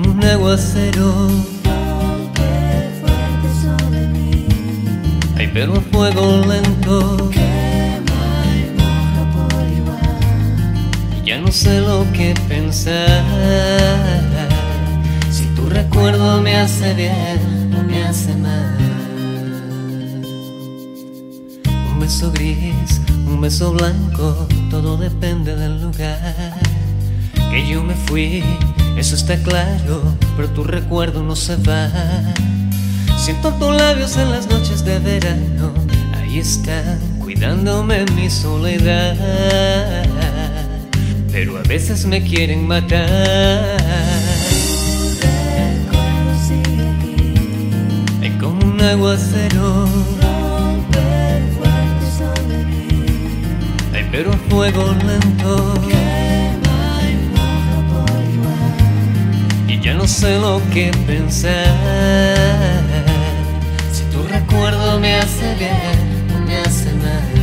como un aguacero. Ay, pero a fuego lento, quema y moja por igual. y ya no sé lo que pensar. Si tu recuerdo me hace bien o me hace mal. Un beso gris, un beso blanco, todo depende del lugar. Que yo me fui, eso está claro, pero tu recuerdo no se va. Siento tus labios en las noches de verano, ahí están, cuidándome en mi soledad. Pero a veces me quieren matar. Tu recuerdo sigue aquí, Es como un aguacero, rompe el fuerte sobre mí. ay, pero a fuego lento, Quema y moja por igual. y ya no sé lo que pensar. Si tu recuerdo me hace bien o me hace mal.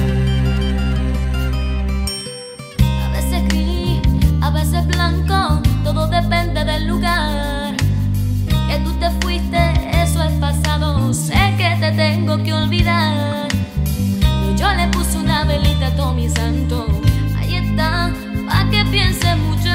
A veces gris, a veces blanco, todo depende del lugar. Que tú te fuiste, eso es pasado, sé que te tengo que olvidar. Pero yo le puse una velita a todo mi santo, ahí está, pa' que piense mucho